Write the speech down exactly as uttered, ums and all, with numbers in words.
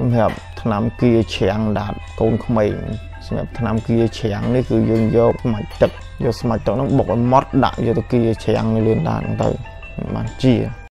សម្រាប់ថ្នាំគៀច្រាំងដាតកូនក្មេងសម្រាប់ថ្នាំគៀច្រាំងនេះគឺយើងយកស្មាច់ទឹកយកស្មាច់ទឹកហ្នឹងបុកឲ្យម៉ត់ដាក់យកទៅគៀច្រាំងនៅលឿនដាតហ្នឹងទៅបានជា